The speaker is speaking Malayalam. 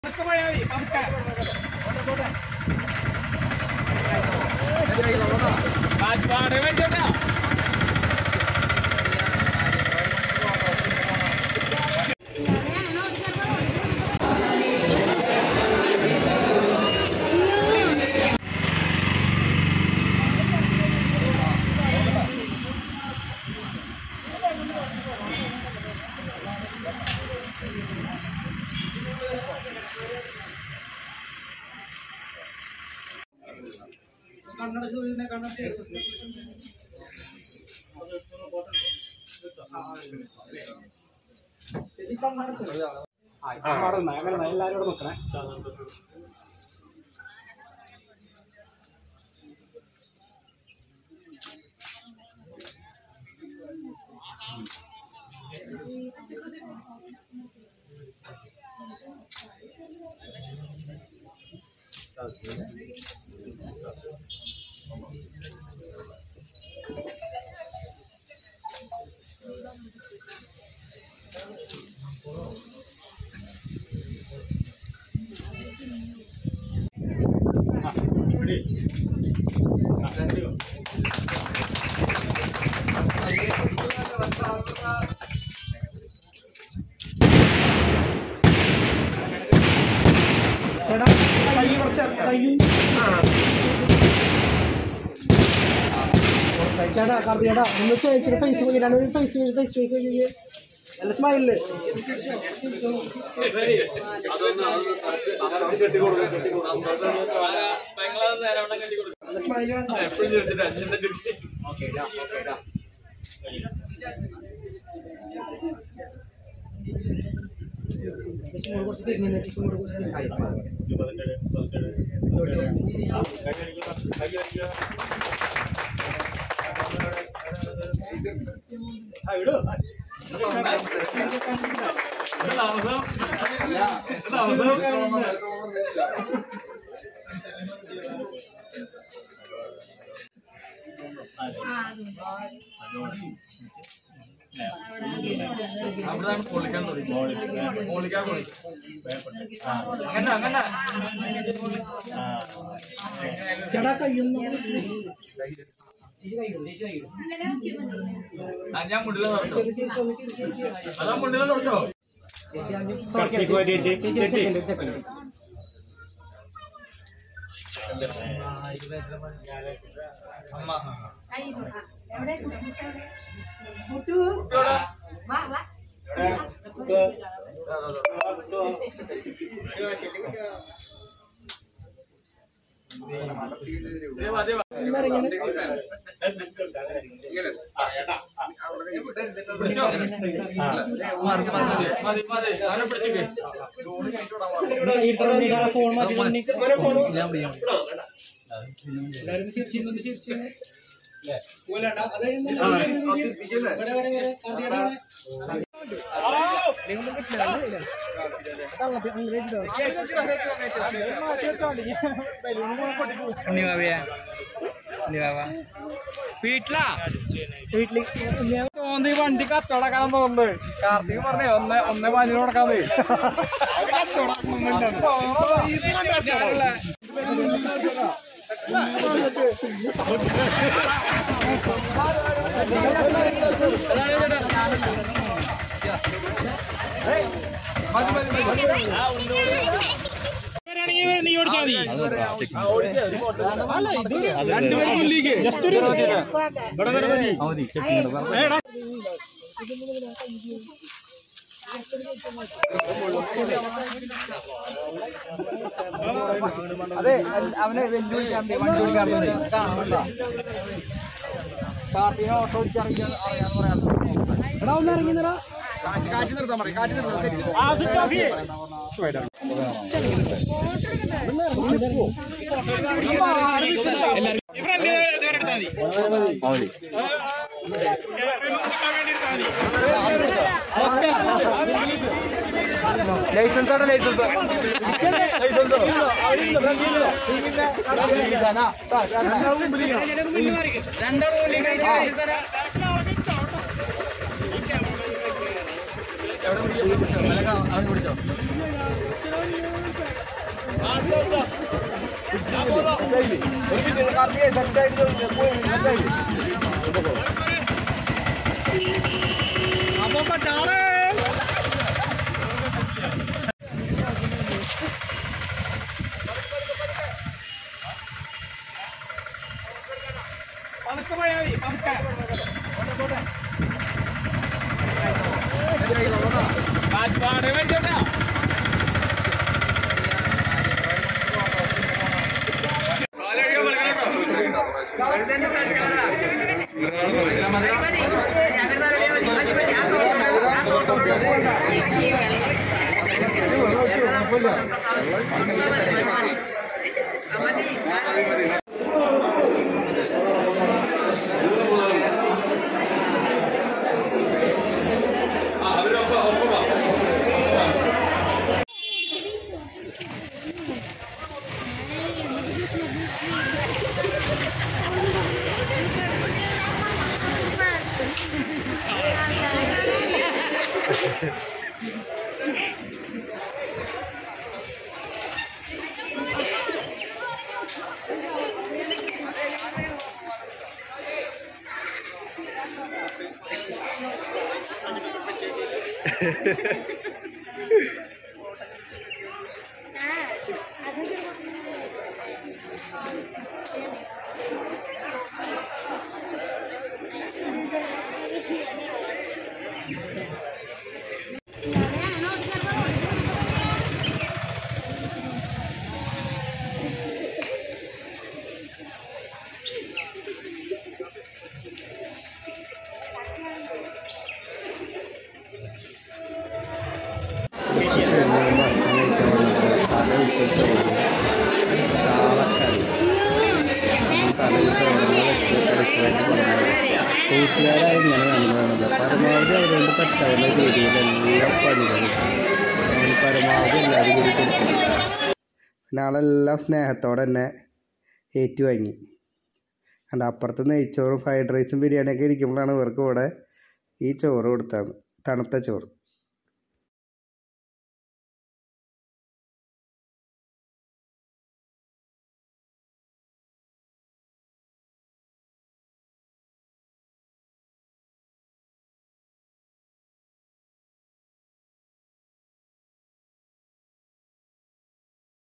എല്ലാവരും നോക്കണേ. ചേട്ടാ കാർത്തികേട്ടാ ഒന്ന് ചേച്ചിയുടെ ഫേസ് നോക്കിയിട്ടാണ് ഒരു ഫേസ് നല്ല സ്മൈലില് സ്മൈല് കുറച്ച് തിരിഞ്ഞു ചേട്ടാ കയ്യൊന്നും ഞാൻ മുണ്ടില അതാ മുണ്ടില തുറച്ചോ അമ്മ ഫോൺ വീട്ടിലാ തോന്നി വണ്ടി കച്ചവടക്കാൻ തോന്നുന്നുണ്ട്. കാർത്തിക് പറഞ്ഞേ 1.5 കൊടുക്കാതെ നീ ഓടിച്ചാൽ അതെ അവനെ വെല്ലുവിളിക്കാൻ വണ്ടി ഓടിക്കാറുണ്ട് കാണുന്നില്ല. കാർത്തിക് ഓട്ടോ ഓടിച്ചറിയാൻ അറിയാന്ന് പറയാം. എടാ ഒന്ന് ഇറങ്ങിന്നടാ കാറ്റ് നിർത്താൻ പറയും. കാറ്റ് നിർത്താൻ ലൈസൻസ് ആണ് ലൈസൻസ് പിടിച്ചോ. കൂട്ടുകാരായി ഇങ്ങനെ വേണമെന്നുള്ളത് പരമാവധി അവരോട് പറ്റാവുന്ന രീതിയിലെല്ലാം പണികളും പരമാവധി എല്ലാവരും കൂടി കൊടുക്കും. പിന്നെ ആളെല്ലാം സ്നേഹത്തോടെ തന്നെ ഏറ്റുവാങ്ങി. അല്ല അപ്പുറത്ത് നെയ്ച്ചോറും ഫ്രൈഡ് റൈസും ബിരിയാണിയൊക്കെ ഇരിക്കുമ്പോഴാണ് ഇവർക്ക് ഇവിടെ ഈ ചോറ് കൊടുത്തത്, തണുത്ത ചോറ്.